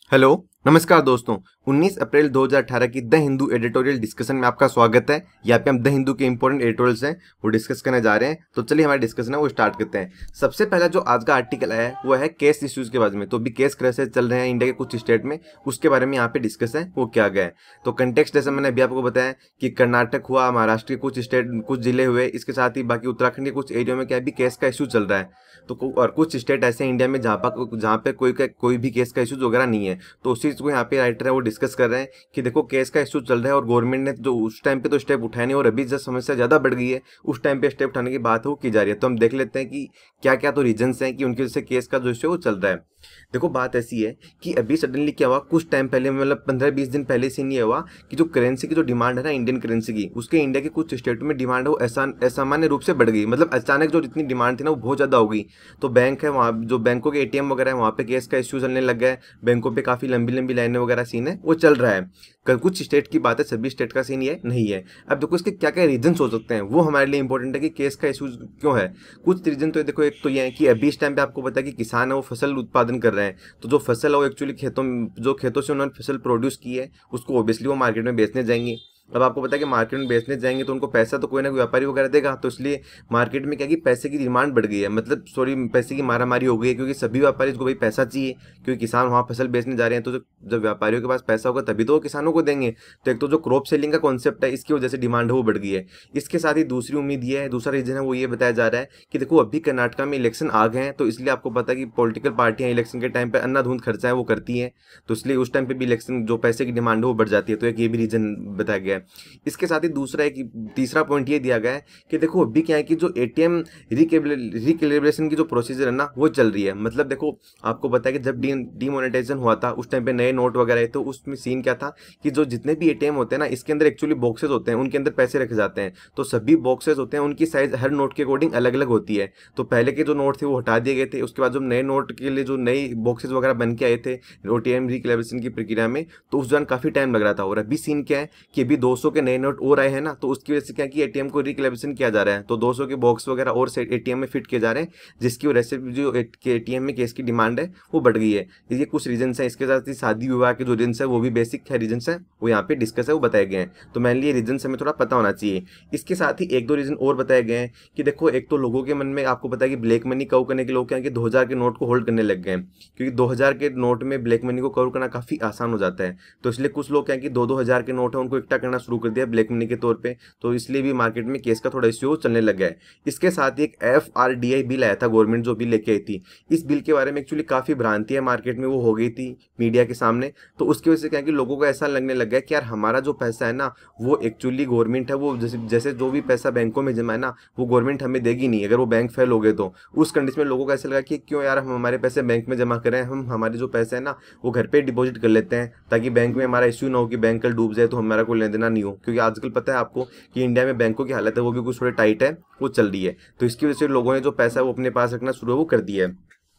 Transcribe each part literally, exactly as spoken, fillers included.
Hello नमस्कार दोस्तों। उन्नीस अप्रैल दो हज़ार अठारह की द हिंदू एडिटोरियल डिस्कशन में आपका स्वागत है। यहाँ पे हम द हिंदू के इंपॉर्टेंट एडिटोरियल्स हैं वो डिस्कस करने जा रहे हैं। तो चलिए हमारे डिस्कशन है वो स्टार्ट करते हैं। सबसे पहला जो आज का आर्टिकल है वो है केस इश्यूज के बारे में। तो अभी केस कैसे चल रहे हैं इंडिया के कुछ स्टेट में, उसके बारे में यहाँ पे डिस्कस है वो क्या गया है। तो कंटेक्स्ट जैसे मैंने अभी आपको बताया कि कर्नाटक हुआ, महाराष्ट्र के कुछ स्टेट कुछ जिले हुए, इसके साथ ही बाकी उत्तराखंड के कुछ एरिया में क्या भी केस का इशू चल रहा है। तो और कुछ स्टेट ऐसे हैं इंडिया में जहाँ पर जहाँ पे कोई कोई भी केस का इशूज वगैरह नहीं है। तो उसी चीज को यहाँ पे राइटर है वो डिस्कस कर रहे हैं कि देखो केस का इशू चल रहा है और गवर्नमेंट ने जो उस टाइम पे तो स्टेप उठाए नहीं, और अभी जब समस्या ज्यादा बढ़ गई है उस टाइम पे स्टेप उठाने की बात वो की जा रही है। तो हम देख लेते हैं कि क्या क्या तो रीजंस हैं कि उनकी वजह से केस का जो इशू है वो चल रहा है। देखो बात ऐसी है कि अभी सडनली क्या हुआ, कुछ टाइम पहले मतलब पंद्रह बीस दिन पहले से नहीं हुआ कि जो करेंसी की जो डिमांड है ना इंडियन करेंसी की, उसके इंडिया के कुछ स्टेटों में डिमांड है वो असामान्य रूप से बढ़ गई। मतलब अचानक जो जितनी डिमांड थी ना वो बहुत ज्यादा हो गई। तो बैंक है वहाँ, जो बैंकों के एटीएम वगैरह है वहाँ पे केस का इश्यू चलने लग गया है। बैंकों पे काफी लंबी लंबी लाइनें वगैरह सीन है वो चल रहा है। कुछ स्टेट की बात है, सभी स्टेट का सीन ये नहीं है। अब देखो इसके क्या क्या रीजन हो सकते हैं वो हमारे लिए इंपॉर्टेंट है कि केस का इशू क्यों है। कुछ रीजन तो देखो, एक तो ये है कि अभी इस टाइम पे आपको पता है कि किसान है वो फसल उत्पादन कर रहे हैं। तो जो फसल है वो एक्चुअली खेतों जो खेतों से उन्होंने फसल प्रोड्यूस की है उसको ऑब्वियसली वो मार्केट में बेचने जाएंगे। अब आपको पता है कि मार्केट में बेचने जाएंगे तो उनको पैसा तो कोई ना कोई व्यापारी वगैरह देगा। तो इसलिए मार्केट में क्या कि पैसे की डिमांड बढ़ गई है, मतलब सॉरी पैसे की मारामारी हो गई है, क्योंकि सभी व्यापारी को भाई पैसा चाहिए, क्योंकि किसान वहाँ फसल बेचने जा रहे हैं। तो जब व्यापारियों के पास पैसा होगा तभी तो वो किसानों को देंगे। तो एक तो जो क्रॉप सेलिंग का कॉन्सेप्ट है इसकी वजह से डिमांड है वो बढ़ गई है। इसके साथ ही दूसरी उम्मीद ये है, दूसरा रीजन है वो ये बताया जा रहा है कि देखो अभी कर्नाटक में इलेक्शन आ गए हैं, तो इसलिए आपको पता है कि पॉलिटिकल पार्टियां इलेक्शन के टाइम पे अंधाधुंध खर्चा है वो करती हैं। तो इसलिए उस टाइम पे भी इलेक्शन जो पैसे की डिमांड है वो बढ़ जाती है। तो एक ये भी रीजन बताया गया है। इसके साथ ही दूसरा एक तीसरा पॉइंट ये दिया गया है कि देखो अभी क्या है कि जो एटीएम रिकैलिब्रेशन की जो प्रोसीजर है ना वो चल रही है। मतलब देखो आपको पता है कि जब डीमोनेटाइजेशन हुआ था उस टाइम पे नए नोट वगैरह आए, तो उसमें सीन क्या था कि जो जितने भी एटीएम होते हैं ना इसके अंदर एक्चुअली बॉक्सेस होते हैं, उनके अंदर पैसे रखे जाते हैं। तो सभी बॉक्सेस होते हैं, उनकी साइज हर नोट के अकॉर्डिंग अलग अलग होती है। तो पहले के जो नोट थे वो हटा दिए गए थे। उसके बाद जब नए नोट के लिए जो नए बॉक्सेस वगैरह बन के आए थे एटीएम रिकैलिब्रेशन की प्रक्रिया में, तो उस दौरान काफी टाइम लग रहा था। और अभी सीन क्या है कि अभी दो सौ के नए नोट और आए हैं ना, तो उसकी वजह से क्या कि एटीएम को रिकैलिब्रेशन किया जा रहा है। तो दो सौ के बॉक्स वगैरह और एटीएम में फिट किए जा रहे हैं, जिसकी वजह से जो एटीएम में केस की डिमांड है वो बढ़ गई है। ये कुछ रीजन है। इसके साथ ही शादी विवाह के जो रीजन है वो भी बेसिक है रीजन है वो यहाँ पे डिस्कस है वो बताए गए हैं। तो मेनली ये रीजन हमें थोड़ा पता होना चाहिए। इसके साथ ही एक दो रीजन और बताए गए हैं कि देखो एक तो लोगों के मन में आपको पता है कि ब्लैक मनी कवर करने के लोग क्या है कि दो हज़ार के नोट को होल्ड करने लग गए हैं, क्योंकि दो हज़ार के नोट में ब्लैक मनी को कवर करना काफी आसान हो जाता है। तो इसलिए कुछ लोग क्या है कि दो दो हजार के नोट है उनको इकट्ठा करना शुरू कर दिया ब्लैक मनी के तौर पे। तो इसलिए भी मार्केट में केस का थोड़ा इश्यू चलने लग गया है। इसके साथ ही एक F R D I bill आया था, गवर्नमेंट जो बिल लेके आई थी। इस बिल के बारे में एक्चुअली काफी भ्रांति है मार्केट में वो हो गई थी मीडिया के सामने। तो उसकी वजह से क्या कि लोगों को ऐसा लगने लग गया कि यार हमारा जो पैसा है ना वो एक्चुअली गवर्नमेंट है वो जैसे जैसे जो भी पैसा बैंकों में जमा है ना वो गवर्नमेंट हमें देगी नहीं अगर वो बैंक फेल हो गए। तो उस कंडीशन में लोगों को ऐसा लगा कि क्यों यार हम हमारे पैसे बैंक में जमा करें, हम हमारे जो पैसे है ना वो घर पे डिपॉजिट कर लेते हैं, ताकि बैंक में हमारा इश्यू ना हो कि बैंक कल डूब जाए तो हमारा कोई लेन देना नहीं हो। क्योंकि आजकल पता है आपको कि इंडिया में बैंकों की हालत है वो भी कुछ थोड़े टाइट है वो चल रही है। तो इसकी वजह से लोगों ने जो पैसा है वो अपने पास रखना शुरू वो कर दिया है।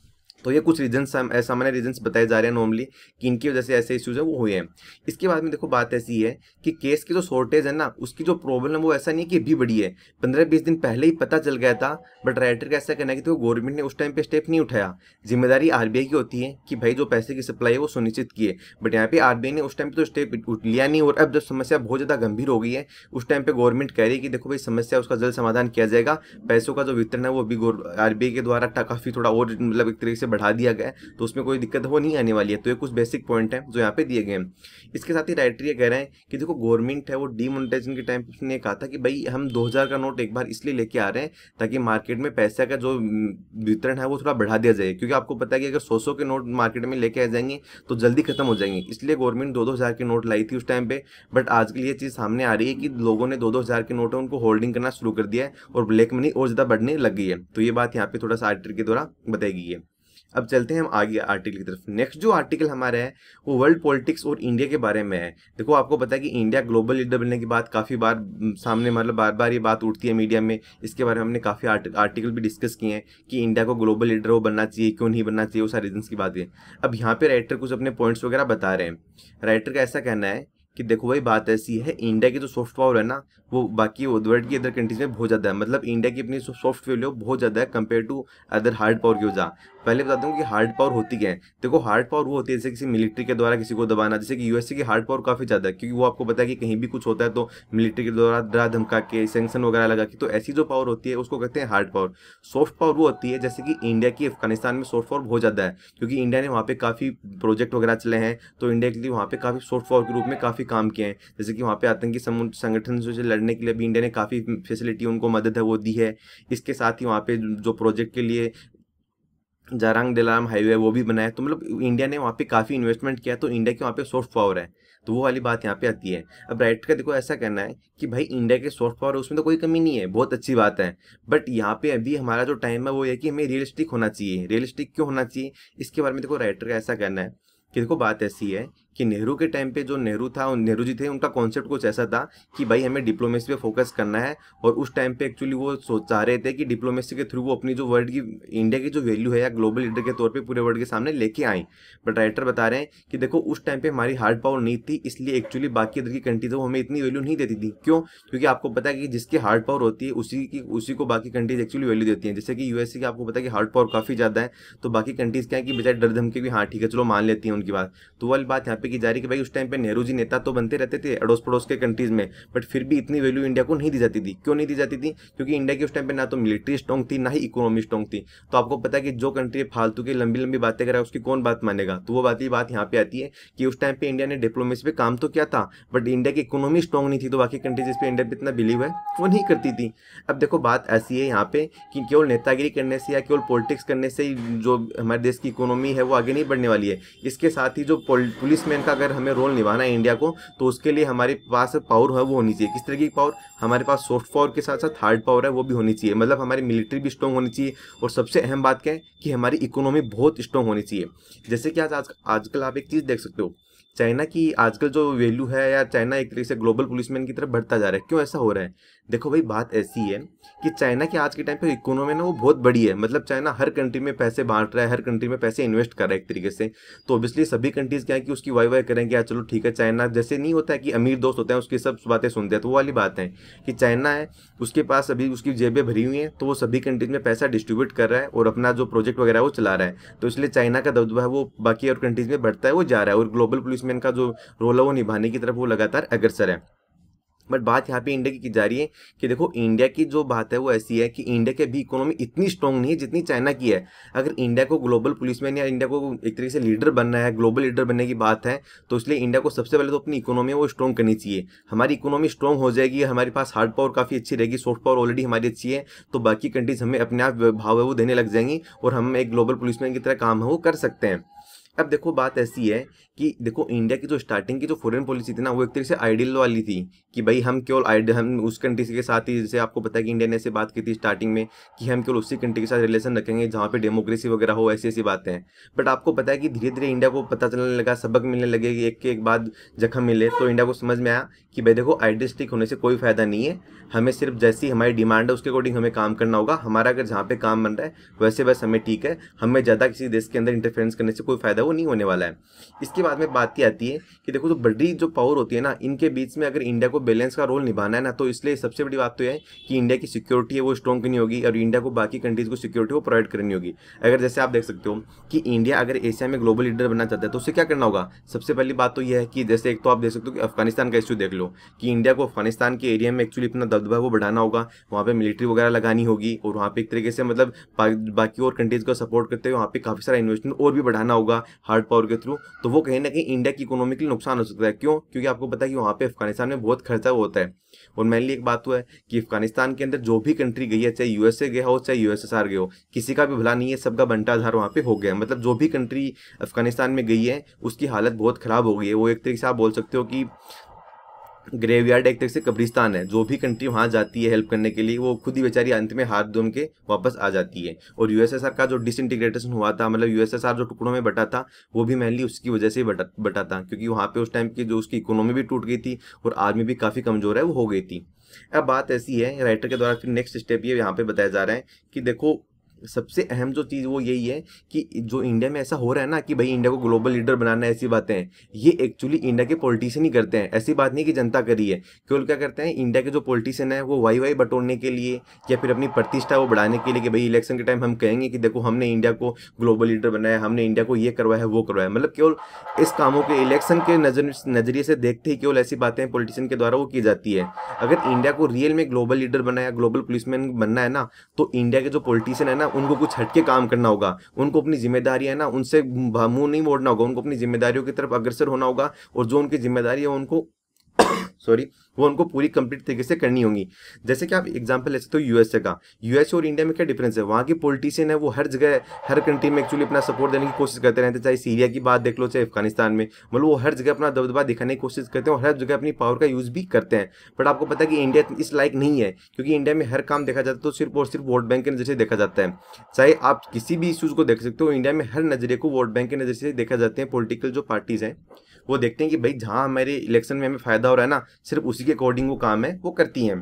तो ये कुछ रीजन सामान्य रीजंस बताए जा रहे हैं नॉर्मली कि इनकी वजह से ऐसे इश्यूज है वो हुए हैं। इसके बाद में देखो बात ऐसी है कि केस की जो शॉर्टेज है ना उसकी जो प्रॉब्लम है वो ऐसा नहीं है कि अभी बढ़ी है, पंद्रह बीस दिन पहले ही पता चल गया था। बट राइटर का ऐसा कहना है कि तो गवर्नमेंट ने उस टाइम पे स्टेप नहीं उठाया। जिम्मेदारी आरबीआई की होती है कि भाई जो पैसे की सप्लाई है वो सुनिश्चित किए, बट यहाँ पे आरबीआई ने उस टाइम पे तो स्टेप लिया नहीं। और अब जब समस्या बहुत ज्यादा गंभीर हो गई है उस टाइम पे गवर्नमेंट कह रही है कि देखो भाई समस्या उसका जल्द समाधान किया जाएगा, पैसों का जो वितरण है वो अभी आरबीआई के द्वारा काफी थोड़ा और मतलब एक तरीके से बढ़ा दिया गया है, तो उसमें कोई दिक्कत वो नहीं आने वाली है। तो ये कुछ बेसिक पॉइंट है जो यहाँ पे दिए गए हैं। इसके साथ ही राइटर ये कह रहे हैं कि देखो गवर्नमेंट है वो डीमोनेटाइजेशन के टाइम ने कहा था कि भाई हम दो हज़ार का नोट एक बार इसलिए लेके आ रहे हैं ताकि मार्केट में पैसे का जो वितरण है वो थोड़ा बढ़ा दिया जाए, क्योंकि आपको पता है कि अगर सौ सौ के नोट मार्केट में लेके आ जाएंगे तो जल्दी खत्म हो जाएंगे। इसलिए गवर्नमेंट दो दो हजार के नोट लाई थी उस टाइम पे। बट आज के लिए चीज सामने आ रही है कि लोगों ने दो दो हजार के नोट है उनको होल्डिंग करना शुरू कर दिया है और ब्लैक मनी और ज्यादा बढ़ने लग गई है। तो ये बात यहाँ पे थोड़ा सा आर्टिकल के द्वारा बताई गई है। अब चलते हैं हम आगे आर्टिकल की तरफ। नेक्स्ट जो आर्टिकल हमारा है वो वर्ल्ड पॉलिटिक्स और इंडिया के बारे में है। देखो आपको पता है कि इंडिया ग्लोबल लीडर बनने की बात काफी बार सामने मतलब बार बार ये बात उठती है मीडिया में। इसके बारे में हमने काफी आर्टिकल भी डिस्कस किए हैं कि इंडिया को ग्लोबल लीडर वो बनना चाहिए, क्यों नहीं बनना चाहिए, वो सारे रीजन की बात है। अब यहाँ पे राइटर कुछ अपने पॉइंट्स वगैरह बता रहे हैं। राइटर का ऐसा कहना है कि देखो भाई बात ऐसी है, इंडिया की जो सॉफ्ट पावर है ना वो बाकी वर्ल्ड की अदर कंट्रीज में बहुत ज्यादा है। मतलब इंडिया की अपनी सॉफ्ट वैल्यू बहुत ज्यादा है compare to other hard power की वजह। पहले बता दूं कि हार्ड पावर होती क्या है। देखो हार्ड पावर वो होती है जैसे किसी मिलिट्री के द्वारा किसी को दबाना, जैसे कि यूएसए की हार्ड पावर काफी ज्यादा है, क्योंकि वो आपको पता है कि कहीं भी कुछ होता है तो मिलिट्री के द्वारा डरा धमका के सैंक्शन वगैरह लगा के, तो ऐसी जो पावर होती है उसको कहते हैं हार्ड पावर। सॉफ्ट पावर वो होती है जैसे कि इंडिया की अफगानिस्तान में सॉफ्ट पावर बहुत ज्यादा है, क्योंकि इंडिया ने वहाँ पे काफी प्रोजेक्ट वगैरह चले हैं, तो इंडिया के लिए वहाँ पे काफी सॉफ्ट पावर के रूप में काफी काम किए हैं। जैसे कि वहाँ पे आतंकी संगठन से लड़ने के लिए भी इंडिया ने काफी फैसिलिटी उनको मदद है वो दी है। इसके साथ ही वहाँ पे जो प्रोजेक्ट के लिए जारंग डेलाम हाईवे वो भी बनाया, तो मतलब इंडिया ने वहाँ पे काफ़ी इन्वेस्टमेंट किया, तो इंडिया की वहाँ पे सॉफ्ट पावर है। तो वो वाली बात यहाँ पे आती है। अब राइट का देखो ऐसा कहना है कि भाई इंडिया के सॉफ्ट पावर है उसमें तो कोई कमी नहीं है, बहुत अच्छी बात है, बट यहाँ पे अभी हमारा जो टाइम है वो है कि हमें रियलिस्टिक होना चाहिए। रियलिस्टिक क्यों होना चाहिए इसके बारे में देखो राइटर का ऐसा कहना है कि देखो बात ऐसी है कि नेहरू के टाइम पे जो नेहरू था, नेहरू जी थे, उनका कॉन्सेप्ट कुछ ऐसा था कि भाई हमें डिप्लोमेसी पे फोकस करना है, और उस टाइम पे एक्चुअली वो सोच चाह रहे थे कि डिप्लोमेसी के थ्रू वो अपनी जो वर्ल्ड की इंडिया की जो वैल्यू है या ग्लोबल लीडर के तौर पे पूरे वर्ल्ड के सामने लेके आए। बट राइटर बता रहे हैं कि देखो उस टाइम पे हमारी हार्ड पावर नहीं थी, इसलिए एक्चुअली बाकी इधर की कंट्रीज वो हमें इतनी वैल्यू नहीं देती थी। क्यों? क्योंकि आपको पता है कि जिसकी हार्ड पावर होती है उसी की उसी को बाकी कंट्रीज एक्चुअली वैल्यू देती हैं। जैसे कि यूएसए की आपको पता है कि हार्ड पावर काफी ज्यादा है, तो बाकी कंट्रीज क्या है कि बेचारे डर धमके भी हाँ ठीक है चलो मान लेती हैं उनकी बात। तो वाली बात यहाँ पे की जा रही है कि भाई उस टाइम पे नेहरू जी नेता तो बनते रहते थे अड़ोस पड़ोस के कंट्रीज में, बट फिर भी इतनी वैल्यू इंडिया को नहीं दी जाती थी। क्यों नहीं दी जाती थी? क्योंकि इंडिया की उस टाइम पे ना तो मिलिट्री स्ट्रॉन्ग थी ना ही इकोनॉमी स्ट्रॉन्ग थी। तो आपको पता है कि जो कंट्री फालतू की लंबी लंबी बातें करे उसकी कौन बात मानेगा। तो वो बात ही बात यहाँ पे आती है कि उस टाइम पे इंडिया ने डिप्लोमेसी पे काम तो किया था, बट इंडिया की इकोनॉमी स्ट्रॉन्ग नहीं थी, तो बाकी कंट्रीज इस पे इंडिया पे इतना बिलीव है वो नहीं करती थी। अब देखो बात ऐसी है यहाँ पे कि केवल नेतागिरी करने से या केवल पॉलिटिक्स करने से जो हमारे देश की इकोनॉमी है वो आगे नहीं बढ़ने वाली है। इसके साथ ही जो पुलिसमैन का अगर हमें रोल निभाना है इंडिया को, तो उसके लिए हमारे पास पावर है वो होनी चाहिए। किस तरह की पावर? हमारे पास सॉफ्ट पावर के साथ साथ हार्ड पावर है वो भी होनी चाहिए, मतलब हमारी मिलिट्री भी स्ट्रॉन्ग होनी चाहिए, और सबसे अहम बात क्या है कि हमारी इकोनॉमी बहुत स्ट्रॉन्ग होनी चाहिए। जैसे कि आज आज आजकल आप एक चीज़ देख सकते हो, चाइना की आजकल जो वैल्यू है, या चाइना एक तरीके से ग्लोबल पुलिसमैन की तरफ बढ़ता जा रहा है। क्यों ऐसा हो रहा है? देखो भाई बात ऐसी है कि चाइना की आज के टाइम पे इकोनॉमी ना वो बहुत बड़ी है, मतलब चाइना हर कंट्री में पैसे बांट रहा है, हर कंट्री में पैसे इन्वेस्ट कर रहा है एक तरीके से। तो ऑब्वियसली सभी कंट्रीज क्या है कि उसकी वाई वाई करेंगे, या चलो ठीक है चाइना, जैसे नहीं होता है कि अमीर दोस्त होते हैं उसकी सब बातें सुनते हैं, तो वो वाली बात है कि चाइना है उसके पास अभी उसकी जेबें भरी हुई हैं, तो वो सभी कंट्रीज में पैसा डिस्ट्रीब्यूट कर रहा है और अपना जो प्रोजेक्ट वगैरह वो चला रहा है। तो इसलिए चाइना का दबदबा है वो बाकी और कंट्रीज में बढ़ता है, वो जा रहा है, और ग्लोबल पुलिसमैन का जो रोल है वो निभाने की तरफ वो लगातार अग्रसर है। बट बात यहाँ पे इंडिया की की जा रही है कि देखो इंडिया की जो बात है वो ऐसी है कि इंडिया की अभी इकोनॉमी इतनी स्ट्रांग नहीं है जितनी चाइना की है। अगर इंडिया को ग्लोबल पुलिसमैन या इंडिया को एक तरीके से लीडर बनना है, ग्लोबल लीडर बनने की बात है, तो इसलिए इंडिया को सबसे पहले तो अपनी इकोनॉमी वो स्ट्रॉन्ग करनी चाहिए। हमारी इकोनॉमी स्ट्रॉन्ग हो जाएगी, हमारे पास हार्ड पावर काफ़ी अच्छी रहेगी, सॉफ्ट पावर ऑलरेडी हमारी अच्छी है, तो बाकी कंट्रीज हमें अपने आप भाव है वो देने लग जाएंगी, और हम एक ग्लोबल पुलिसमैन की तरह काम है वो कर सकते हैं। अब देखो बात ऐसी है कि देखो इंडिया की जो स्टार्टिंग की जो फॉरेन पॉलिसी थी ना वो एक तरीके से आइडियल वाली थी कि भाई हम केवल आइडियल हम उस कंट्री के साथ ही, जैसे आपको पता है कि इंडिया ने ऐसे बात की थी स्टार्टिंग में कि हम केवल उसी कंट्री के साथ रिलेशन रखेंगे जहाँ पे डेमोक्रेसी वगैरह हो, ऐसी ऐसी बातें हैं। बट आपको पता है कि धीरे धीरे इंडिया को पता चलने लगा, सबक मिलने लगे, एक के एक बाद जख्म मिले, तो इंडिया को समझ में आया कि भाई देखो आइडियलिस्टिक होने से कोई फायदा नहीं है, हमें सिर्फ जैसी हमारी डिमांड है उसके अकॉर्डिंग हमें काम करना होगा। हमारा अगर जहाँ पे काम बन रहा है वैसे बस हमें ठीक है, हमें ज़्यादा किसी देश के अंदर इंटरफेरेंस करने से कोई फायदा वो नहीं होने वाला है। इसके बाद में बात ही आती है कि देखो जो बड़ी जो पावर होती है ना, इनके बीच में अगर इंडिया को बैलेंस का रोल निभाना है ना, तो इसलिए सबसे बड़ी बात तो यह है कि इंडिया की सिक्योरिटी है वो स्ट्रॉन्ग करनी होगी, और इंडिया को बाकी कंट्रीज को सिक्योरिटी वो प्रोवाइड करनी होगी। अगर जैसे आप देख सकते हो कि इंडिया अगर एशिया में ग्लोबल लीडर बनना चाहता है तो उसे क्या करना होगा? सबसे पहली बात तो यह है कि जैसे एक तो आप देख सकते हो कि अफगानिस्तान का इश्यू देख लो, कि इंडिया को अफगानिस्तान के एरिया में एक्चुअली अपना दबदबा वो बढ़ाना होगा, वहाँ पे मिलिट्री वगैरह लगानी होगी, और वहाँ पे एक तरीके से मतलब बाकी और कंट्रीज को सपोर्ट करते हुए वहाँ पे काफ़ी सारा इन्वेस्टमेंट और भी बढ़ाना होगा हार्ड पावर के थ्रू। तो वो कहीं ना कहीं इंडिया की इकोनॉमी के लिए नुकसान हो सकता है। क्यों? क्योंकि आपको पता है कि वहाँ पे अफगानिस्तान में बहुत खर्चा होता है, और मेनली एक बात तो है कि अफगानिस्तान के अंदर जो भी कंट्री गई है, चाहे यूएसए गया हो चाहे यूएसएसआर गया हो, किसी का भी भला नहीं है, सबका बंटाधार वहाँ पे हो गया। मतलब जो भी कंट्री अफगानिस्तान में गई है उसकी हालत बहुत खराब हो गई है। वो एक तरीके से आप बोल सकते हो कि ग्रेवयार्ड, एक तरह से कब्रिस्तान है। जो भी कंट्री वहाँ जाती है हेल्प करने के लिए वो खुद ही बेचारी अंत में हाथ धोम के वापस आ जाती है। और यूएसएसआर का जो डिसइंटीग्रेशन हुआ था, मतलब यूएसएसआर जो टुकड़ों में बटा था, वो भी मेनली उसकी वजह से ही बटा बटा था, क्योंकि वहाँ पे उस टाइम की जो उसकी इकोनॉमी भी टूट गई थी और आर्मी भी काफ़ी कमजोर है वो हो गई थी। अब बात ऐसी है, राइटर के द्वारा फिर नेक्स्ट स्टेप ये यहाँ पे बताया जा रहा है कि देखो सबसे अहम जो चीज़ वो यही है कि जो इंडिया में ऐसा हो रहा है ना कि भाई इंडिया को ग्लोबल लीडर बनाना है, ऐसी बातें हैं, ये एक्चुअली इंडिया के पॉलिटिशियन ही करते हैं। ऐसी बात नहीं कि जनता करी है। केवल क्या करते हैं, इंडिया के जो पॉलिटिशियन है वो वाई वाई बटोरने के लिए या फिर अपनी प्रतिष्ठा वो बढ़ाने के लिए कि भाई इलेक्शन के टाइम हम कहेंगे कि देखो हमने इंडिया को ग्लोबल लीडर बनाया, हमने इंडिया को ये करवाया है वो करवाया, मतलब केवल इस कामों के इलेक्शन के नजर नजरिए से देखते ही केवल ऐसी बातें पॉलिटिशियन के द्वारा वो की जाती है। अगर इंडिया को रियल में ग्लोबल लीडर बनाया, ग्लोबल पुलिसमैन बनना है ना, तो इंडिया के जो पॉलिटिशियन है ना उनको कुछ हटके काम करना होगा। उनको अपनी जिम्मेदारी है ना उनसे मुंह नहीं मोड़ना होगा, उनको अपनी जिम्मेदारियों की तरफ अग्रसर होना होगा और जो उनकी जिम्मेदारी है उनको सॉरी वो उनको पूरी कंप्लीट तरीके से करनी होगी। जैसे कि आप एग्जांपल ले सकते हो यूएसए का। यूएसए और इंडिया में क्या डिफरेंस है, वहाँ की पॉलिटिशियन है वो हर जगह हर कंट्री में एक्चुअली अपना सपोर्ट देने की कोशिश करते रहते हैं। चाहे सीरिया की बात देख लो, चाहे अफगानिस्तान में, मतलब वो हर जगह अपना दबदबा दिखाने की कोशिश करते हैं और हर जगह अपनी पावर का यूज भी करते हैं। बट आपको पता है कि इंडिया इस लायक नहीं है, क्योंकि इंडिया में हर काम देखा जाता है तो सिर्फ और सिर्फ वोट बैंक के नजर से देखा जाता है। चाहे आप किसी भी इश्यूज को देख सकते हो, इंडिया में हर नजरिए को वोट बैंक के नजर से देखा जाते हैं। पॉलिटिकल जो पार्टीज हैं वो देखते हैं कि भाई जहां हमारे इलेक्शन में हमें फायदा हो रहा है ना, सिर्फ उसी के अकॉर्डिंग वो काम है वो करती हैं।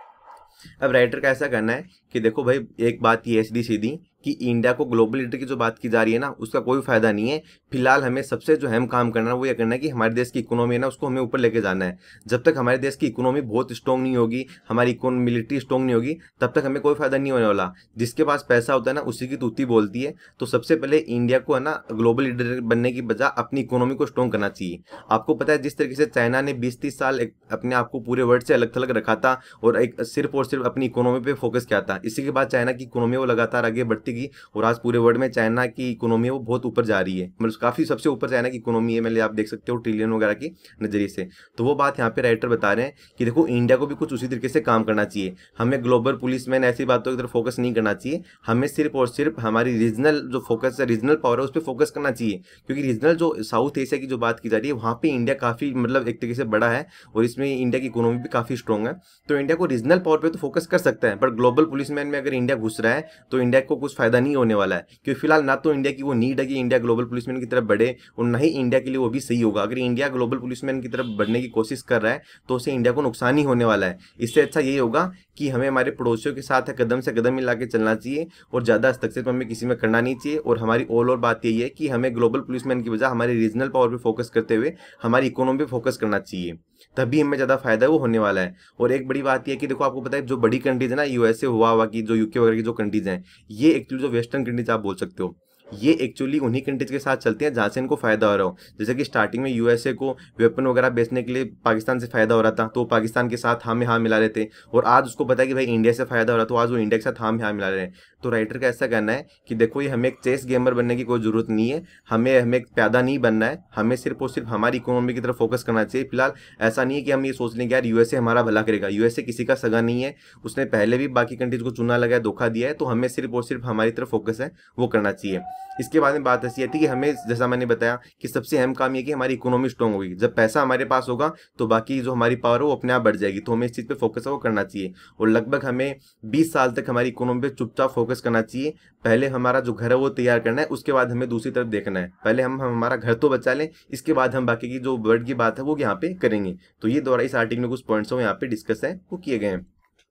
अब राइटर का ऐसा करना है कि देखो भाई एक बात ये सीधी सीधी कि इंडिया को ग्लोबल लीडर की जो बात की जा रही है ना उसका कोई फायदा नहीं है। फिलहाल हमें सबसे जो अहम काम करना है वो ये करना है कि हमारे देश की इकोनॉमी है ना उसको हमें ऊपर लेके जाना है। जब तक हमारे देश की इकोनॉमी बहुत स्ट्रॉन्ग नहीं होगी, हमारी मिलिट्री स्ट्रॉन्ग नहीं होगी, तब तक हमें कोई फायदा नहीं होने वाला। जिसके पास पैसा होता है ना उसी की तूती बोलती है। तो सबसे पहले इंडिया को है ना ग्लोबल लीडर बनने की बजाय अपनी इकोनॉमी को स्ट्रॉन्ग करना चाहिए। आपको पता है जिस तरीके से चाइना ने बीस तीस साल अपने आप को पूरे वर्ल्ड से अलग थलग रखा था और एक सिर्फ और सिर्फ अपनी इकोनॉमी पे फोकस किया था, इसी के बाद चाइना की इकोनॉमी वो लगातार आगे बढ़ती गई और आज पूरे वर्ल्ड में चाइना की इकोनॉमी वो बहुत ऊपर जा रही है। मतलब काफी सबसे ऊपर चाइना की इकोनॉमी है, मतलब आप देख सकते हो ट्रिलियन वगैरह की नजरिए से। तो वो बात यहाँ पे राइटर बता रहे हैं कि देखो इंडिया को भी कुछ उसी तरीके से काम करना चाहिए। हमें ग्लोबल पुलिसमैन ऐसी बातों की तरफ फोकस नहीं करना चाहिए, हमें सिर्फ और सिर्फ हमारी रीजनल जो फोकस है, रीजनल पावर है उस पर फोकस करना चाहिए। क्योंकि रीजनल जो साउथ एशिया की जो बात की जा रही है वहाँ पे इंडिया काफी मतलब एक तरीके से बड़ा है और इसमें इंडिया की इकोनॉमी भी काफी स्ट्रॉन्ग है। तो इंडिया को रीजनल पावर पे तो फोकस कर सकता है, पर ग्लोबल पुलिसमैन में अगर इंडिया घुस रहा है तो इंडिया को कुछ फायदा नहीं होने वाला है। क्योंकि फिलहाल ना तो इंडिया की वो नीड है कि इंडिया ग्लोबल पुलिसमैन की तरफ बढ़े और ना ही इंडिया के लिए वो भी सही होगा। अगर इंडिया ग्लोबल पुलिसमैन की तरफ बढ़ने की कोशिश कर रहा है तो उसे इंडिया को नुकसान ही होने वाला है। इससे अच्छा यही होगा कि हमें हमारे पड़ोसियों के साथ कदम से कदम मिला के चलना चाहिए और ज़्यादा हस्तक्षेप हमें किसी में करना नहीं चाहिए। और हमारी ऑल और बात यही है कि हमें ग्लोबल पुलिसमैन की बजाय हमारी रीजनल पावर पे फोकस करते हुए हमारी इकोनॉमी पे फोकस करना चाहिए, तभी हमें ज़्यादा फायदा वो होने वाला है। और एक बड़ी बात यह है कि देखो आपको पता है जो बड़ी कंट्रीज है ना, यूएसए हुआ हुआ की जो यूके वगैरह की जो कंट्रीज हैं, ये एक्चुअली जो वेस्टर्न कंट्रीज आप बोल सकते हो, ये एक्चुअली उन्हीं कंट्रीज के साथ चलती हैं जहाँ से इनको फायदा हो रहा हो। जैसे कि स्टार्टिंग में यूएसए को वेपन वगैरह बेचने के लिए पाकिस्तान से फायदा हो रहा था तो पाकिस्तान के साथ हाँ में हाँ मिला रहे थे, और आज उसको पता है कि भाई इंडिया से फायदा हो रहा है तो आज वो इंडिया के साथ हाँ में हाँ मिला रहे हैं। तो राइटर का ऐसा कहना है कि देखो ये हमें एक चेस गेमर बनने की कोई जरूरत नहीं है, हमें हमें एक प्यादा नहीं बनना है, हमें सिर्फ और सिर्फ हमारी इकोनॉमी की तरफ फोकस करना चाहिए। फिलहाल ऐसा नहीं है कि हम ये सोच लें कि यार यूएसए हमारा भला करेगा, यूएसए किसी का सगा नहीं है, उसने पहले भी बाकी कंट्रीज को चुना लगाया, धोखा दिया है। तो हमें सिर्फ और सिर्फ हमारी तरफ फोकस है वो करना चाहिए। इसके बाद में बात ऐसी आती है कि हमें जैसा मैंने बताया कि सबसे अहम काम ये कि हमारी इकोनॉमी स्ट्रॉन्ग होगी। जब पैसा हमारे पास होगा तो बाकी जो हमारी पावर है वो अपने आप बढ़ जाएगी। तो हमें इस चीज़ पे फोकस है वो करना चाहिए और लगभग हमें बीस साल तक हमारी इकोनॉमी पे चुपचाप फोकस करना चाहिए। पहले हमारा जो घर है वो तैयार करना है, उसके बाद हमें दूसरी तरफ देखना है। पहले हम हमारा घर तो बचा लें, इसके बाद हम बाकी की जो वर्ड की बात है वो यहाँ पे करेंगे। तो ये द्वारा इस आर्टिकल में कुछ पॉइंट्स वो यहाँ पे डिस्कस है वो किए गए हैं।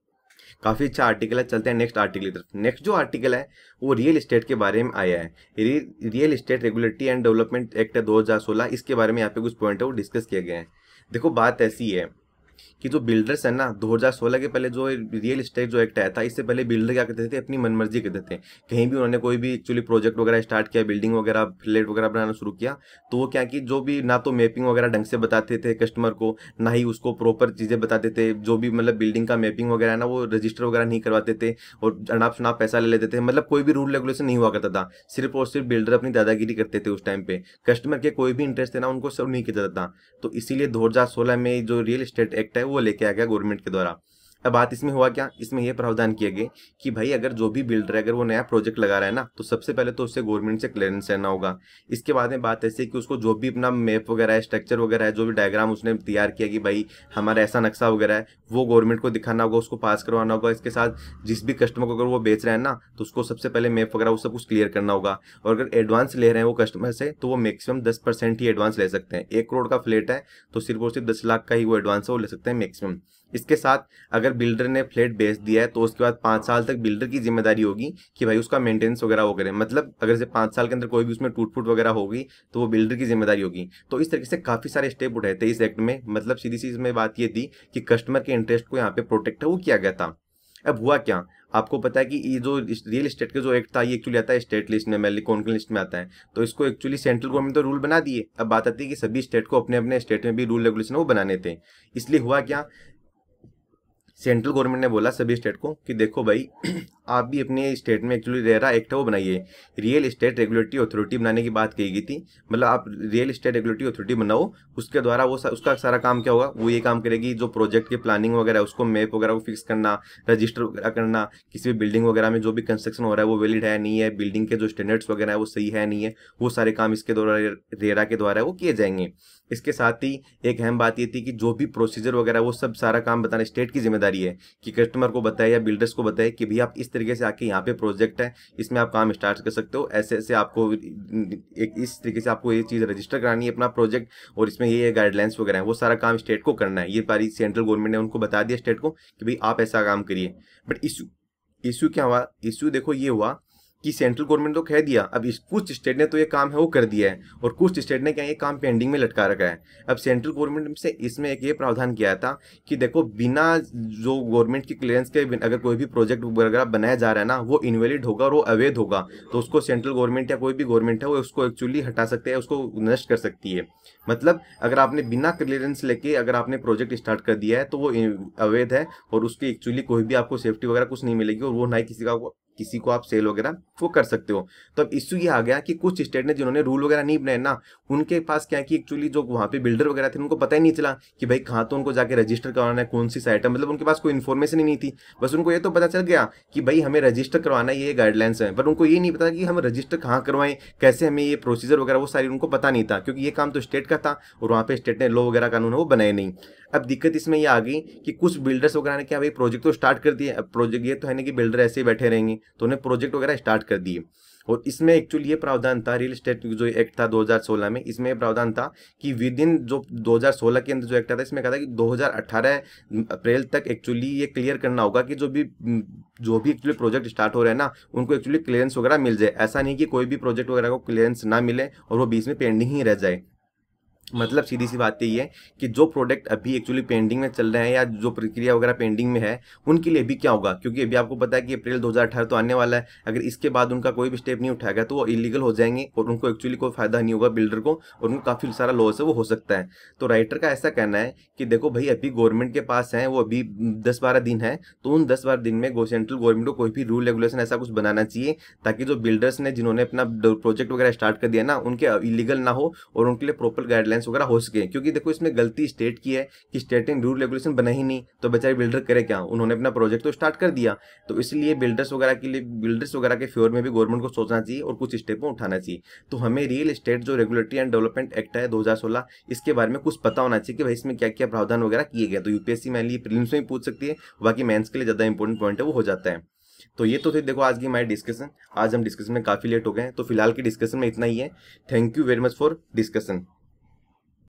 काफी अच्छा आर्टिकल है। चलते हैं नेक्स्ट आर्टिकल की तरफ। नेक्स्ट जो आर्टिकल है वो रियल एस्टेट के बारे में आया है। Real estate regulatory and development act है दो हज़ार सोलह, इसके बारे में यहाँ पे कुछ पॉइंट है वो डिस्कस किए गए हैं। देखो बात ऐसी है कि जो बिल्डर्स है ना, दो हज़ार सोलह के पहले जो रियल एस्टेट जो एक्ट आया था, इससे पहले बिल्डर क्या करते थे, अपनी मनमर्जी करते थे। कहीं भी उन्होंने कोई भी एक्चुअली प्रोजेक्ट वगैरह स्टार्ट किया, बिल्डिंग वगैरह फ्लैट वगैरह बनाना शुरू किया, तो वो क्या कि जो भी ना तो मैपिंग वगैरह ढंग से बताते थे कस्टमर को, ना ही उसको प्रॉपर चीज़ें बताते थे। जो भी मतलब बिल्डिंग का मैपिंग वगैरह है ना वो रजिस्टर वगैरह नहीं करवाते थे और अनाप शनाप पैसा ले लेते थे। मतलब कोई भी रूल रेगुलेशन नहीं हुआ करता था, सिर्फ और सिर्फ बिल्डर अपनी दादागिरी करते थे उस टाइम पे। कस्टमर के कोई भी इंटरेस्ट है ना उनको सर्व नहीं किया जाता था। तो इसीलिए दो हज़ार सोलह में जो रियल एस्टेट एक्ट है वो लेके आ गया गवर्नमेंट के द्वारा। अब बात इसमें हुआ क्या, इसमें यह प्रावधान किए गए कि भाई अगर जो भी बिल्डर है अगर वो नया प्रोजेक्ट लगा रहा है ना, तो सबसे पहले तो उससे गवर्नमेंट से क्लियरेंस लेना होगा। इसके बाद में बात ऐसी कि उसको जो भी अपना मैप वगैरह है, स्ट्रक्चर वगैरह है, जो भी डायग्राम उसने तैयार किया कि भाई हमारा ऐसा नक्शा वगैरह है, वो गवर्नमेंट को दिखाना होगा, उसको पास करवाना होगा। इसके साथ जिस भी कस्टमर को अगर वो बेच रहे हैं ना, तो उसको सबसे पहले मैप वगैरह वो सब कुछ क्लियर करना होगा। और अगर एडवांस ले रहे हैं वो कस्टमर से, तो वो मैक्सिमम दस परसेंट ही एडवांस ले सकते हैं। एक करोड़ का फ्लैट है तो सिर्फ और सिर्फ दस लाख का ही वो एडवांस है वो ले सकते हैं मैक्सिमम। इसके साथ अगर बिल्डर ने फ्लैट बेच दिया है तो उसके बाद पाँच साल तक बिल्डर की जिम्मेदारी होगी कि भाई उसका मेंटेनेंस वगैरह वो करे। मतलब अगर से पाँच साल के अंदर कोई भी उसमें टूट फूट वगैरह होगी तो वो बिल्डर की जिम्मेदारी होगी। तो इस तरीके से काफी सारे स्टेप उठाए थे इस एक्ट में। मतलब सीधी सी इसमें बात ये थी कि कस्टमर के इंटरेस्ट को यहाँ पे प्रोटेक्ट है वो किया गया था। अब हुआ क्या, आपको पता है कि ये जो रियल एस्टेट का जो एक्ट था ये एक्चुअली आता है स्टेट लिस्ट में, मेनली कौन लिस्ट में आता है। तो इसको एक्चुअली सेंट्रल गवर्नमेंट तो रूल बना दिए। अब बात आती है कि सभी स्टेट को अपने अपने स्टेट में भी रूल रेगुलेशन वो बनाने थे। इसलिए हुआ क्या, सेंट्रल गवर्नमेंट ने बोला सभी स्टेट को कि देखो भाई आप भी अपने स्टेट में एक्चुअली रेरा एक्ट है वो बनाइए। रियल एस्टेट रेगुलेटरी अथॉरिटी बनाने की बात कही गई थी। मतलब आप रियल एस्टेट रेगुलेटरी अथॉरिटी बनाओ, उसके द्वारा वो सा, उसका सारा काम क्या होगा, वो ये काम करेगी जो प्रोजेक्ट की प्लानिंग वगैरह है उसको मैप वगैरह को फिक्स करना, रजिस्टर वगैरह करना, किसी भी बिल्डिंग वगैरह में जो भी कंस्ट्रक्शन हो रहा है वो वैलिड है नहीं है, बिल्डिंग के जो स्टैंडर्ड्स वगैरह है वो सही है नहीं है, वो सारे काम इसके द्वारा रेरा के द्वारा वो किए जाएंगे। इसके साथ ही एक अहम बात ये थी कि जो भी प्रोसीजर वगैरह वो सब सारा काम बताना स्टेट की जिम्मेदारी है कि कस्टमर को बताए या बिल्डर्स को बताए कि भैया आप इस तरीके से आके यहाँ पे प्रोजेक्ट है, इसमें आप काम स्टार्ट कर सकते हो, ऐसे ऐसे आपको एक इस तरीके से आपको ये चीज़ रजिस्टर करानी है अपना प्रोजेक्ट, और इसमें ये गाइडलाइंस वगैरह है वो सारा काम स्टेट को करना है। ये पारी सेंट्रल गवर्नमेंट ने उनको बता दिया स्टेट को कि भाई आप ऐसा काम करिए। बट इशू इशू क्या हुआ, इशू देखो ये हुआ कि सेंट्रल गवर्नमेंट तो कह दिया, अब इस कुछ स्टेट ने तो ये काम है वो कर दिया है और कुछ स्टेट ने क्या ये काम पेंडिंग में लटका रखा है। अब सेंट्रल गवर्नमेंट से इसमें एक ये प्रावधान किया था कि देखो बिना जो गवर्नमेंट की क्लियरेंस के अगर कोई भी प्रोजेक्ट वगैरह बनाया जा रहा है ना वो इनवैलिड होगा और वो अवैध होगा, तो उसको सेंट्रल गवर्नमेंट या कोई भी गवर्नमेंट है वो उसको एक्चुअली हटा सकते हैं, उसको नष्ट कर सकती है। मतलब अगर आपने बिना क्लियरेंस लेके अगर आपने प्रोजेक्ट स्टार्ट कर दिया है तो वो अवैध है और उसकी एक्चुअली कोई भी आपको सेफ्टी वगैरह कुछ नहीं मिलेगी और वो ना ही किसी का किसी को आप सेल वगैरह वो कर सकते हो। तो अब इश्यू ये आ गया कि कुछ स्टेट ने जिन्होंने रूल वगैरह नहीं बनाए ना उनके पास क्या है कि एक्चुअली जो वहाँ पे बिल्डर वगैरह थे उनको पता ही नहीं चला कि भाई कहाँ तो उनको जाके रजिस्टर करवाना है, कौन सी साइट है। मतलब उनके पास कोई इन्फॉर्मेशन ही नहीं थी, बस उनको ये तो पता चल गया कि भाई हमें रजिस्टर करवाना है, ये गाइडलाइंस है, पर उनको ये नहीं पता कि हम रजिस्टर कहाँ करवाएं, कैसे हमें ये प्रोसीजर वगैरह वो सारी उनको पता नहीं था, क्योंकि ये काम तो स्टेट का था और वहाँ पे स्टेट ने लॉ वगैरह कानून है वो बनाए नहीं। अब दिक्कत इसमें ये आ गई कि कुछ बिल्डर्स वगैरह ने क्या भाई प्रोजेक्ट तो स्टार्ट कर दिए। अब प्रोजेक्ट ये तो है नहीं कि बिल्डर ऐसे ही बैठे रहेंगे, तो उन्हें प्रोजेक्ट वगैरह स्टार्ट कर दिए। और इसमें एक्चुअली ये प्रावधान था रियल एस्टेट जो एक्ट था दो हज़ार सोलह में, इसमें प्रावधान था कि विद इन जो दो हज़ार सोलह के अंदर जो एक्ट था इसमें कहा था कि दो हज़ार अठारह अप्रैल तक एक्चुअली ये क्लियर करना होगा कि जो भी जो भी एक्चुअली प्रोजेक्ट स्टार्ट हो रहा है ना उनको एक्चुअली क्लियरेंस वगैरह मिल जाए। ऐसा नहीं कि कोई भी प्रोजेक्ट वगैरह को क्लियरेंस ना मिले और वो बीच में पेंडिंग ही रह जाए। मतलब सीधी सी बात यही है कि जो प्रोडक्ट अभी एक्चुअली पेंडिंग में चल रहे हैं या जो प्रक्रिया वगैरह पेंडिंग में है उनके लिए भी क्या होगा, क्योंकि अभी आपको पता है कि अप्रैल दो हज़ार अठारह तो आने वाला है। अगर इसके बाद उनका कोई भी स्टेप नहीं उठाएगा तो वो इलीगल हो जाएंगे और उनको एक्चुअली कोई फायदा नहीं होगा बिल्डर को और उनको काफी सारा लॉस है वो हो सकता है। तो राइटर का ऐसा कहना है कि देखो भाई अभी गवर्नमेंट के पास है वो अभी दस बारह दिन है, तो उन दस बारह दिन में सेंट्रल गवर्नमेंट को कोई भी रूल रेगुलेशन ऐसा कुछ बनाना चाहिए ताकि जो बिल्डर्स ने जिन्होंने अपना प्रोजेक्ट वगैरह स्टार्ट कर दिया ना उनके इलीगल ना हो और उनके लिए प्रॉपर गाइडलाइंस वगैरह हो सके। क्योंकि देखो इसमें गलती स्टेट की है कि स्टेट ने रूल रेगुलेशन बना ही नहीं, तो बेचारे बिल्डर करे क्या, उन्होंने अपना प्रोजेक्ट तो स्टार्ट कर दिया। तो इसलिए बिल्डर्स वगैरह के लिए बिल्डर्स वगैरह के फेवर में भी गवर्नमेंट को सोचना चाहिए और कुछ स्टेप उठाना चाहिए। तो हमें रियल एस्टेट जो रेगुलेटरी एंड डेवलपमेंट एक्ट है दो हज़ार सोलह इसके बारे में कुछ पता होना चाहिए कि भाई इसमें क्या क्या प्रावधान वगैरह किए गए। तो यूपीएससी मेनली प्रीलिम्स में पूछ सकती है, बाकी मेंस के लिए ज्यादा इंपॉर्टेंट पॉइंट है वो हो जाता है। तो ये तो थे देखो आज की हमारी डिस्कशन। आज हम डिस्कशन में काफी लेट हो गए हैं, तो फिलहाल की डिस्कशन में इतना ही है। Thank you very much for discussion.